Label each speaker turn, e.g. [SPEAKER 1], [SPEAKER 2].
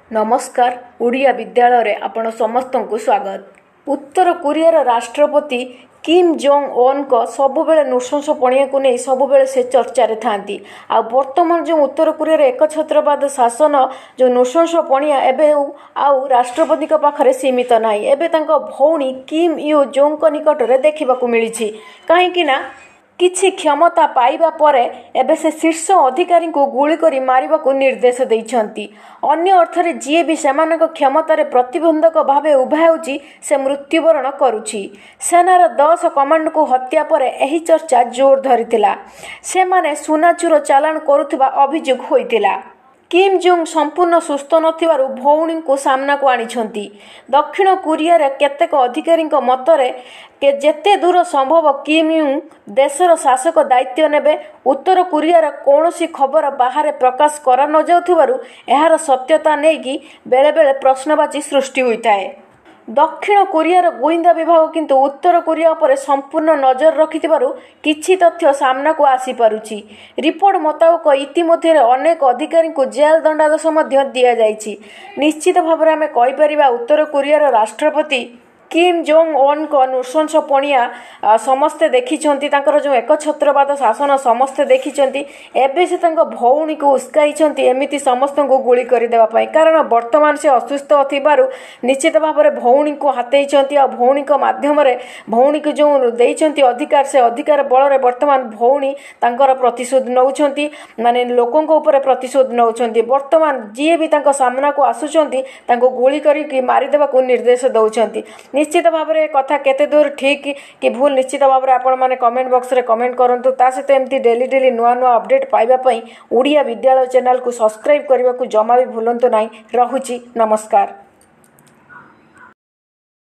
[SPEAKER 1] नमस्कार ओडिया विद्यालय रे आपण समस्त को स्वागत। उत्तर कोरियार राष्ट्रपति किम जोंग ओन को सबुबले नृशंसपणिया को नहीं सबुबले से चर्चा रे थांती। आ वर्तमान जो उत्तर कोरियार एकछत्रवाद शासन जो नृशंसपणिया एबे आउ राष्ट्रपति का पाखरे सीमित नाही। एबे तांको भौणी किम यो जोंग को निकट रे देखिबा को मिलिछि। काहे कि ना किछि क्षमता पाइबा परे एबे से शीर्ष अधिकारी को गुली करी मारिबा को निर्देश दैछंती। अन्य अर्थरे जी भी सेमानक क्षमतार प्रतिबंधक भावे उभा होउची से मृत्युवरण करुछि। सेनार 10 कमांड को हत्या परे एही चर्चा जोर धरिथिला। सेमाने सुनाचुर चालान करुथिबा अभियोग होइतिला। किम जोंग संपूर्ण सुस्थ नथिबारु भौणी को सामना को आनिछंती। दक्षिण कोरियार केतेक अधिकारी मतरे के जेते दूर संभव किम युंग देशर शासक दायित्व नेबे। उत्तर कोरियार कौनसी खबर बाहर प्रकाश करा न जाउथिबारु एहार सत्यता नेकी बेले बेले प्रश्नवाची सृष्टि होइताए। दक्षिण कोरियार गोइंदा विभाग किंतु उत्तर कोरिया पर संपूर्ण नजर रखिथिबारु किछि तथ्य सामना को आसी पारुछि। रिपोर्ट मुताबिक इतिमध्ये अनेक अधिकारी को जेल दंडादेश मध्य दिया जाइछि। निश्चित भाव में कहि परिबा उत्तर कोरियार राष्ट्रपति किम जोंग ओन को नृशंसपणिया समस्ते देखिछंती। तांकर जो एकछत्रवाद शासन समस्ते देखिछंती। एबे से तांको भौणी को उस्काइछंती एमिति समस्त को गुली करि देबा पई। कारण वर्तमान से असुस्थ थिबारु निश्चित भाव में भौणी को हातेइछंती। आ भौणी को माध्यम रे भौणी को जो देइछंती अधिकार से अधिकार बल रे वर्तमान भौणी तांकर प्रतिशोध नउछंती। माने लोकन को ऊपर प्रतिशोध नउछंती। वर्तमान जी भी तांको सामना को आसुछंती तांको गुली करी कि मारि देबा को निर्देश दउछंती। निश्चित भाव में कथा केते दूर ठीक कि भूल निश्चित भाव में आपण माने कमेंट बॉक्स रे कमेंट करंतु। ता सहित एमती डेली नुआ नुआ अपडेट पाइबा पई ओडिया विद्यालय चैनल को सब्सक्राइब करबा को जमा भी भूलंतु नाही। रहुची नमस्कार।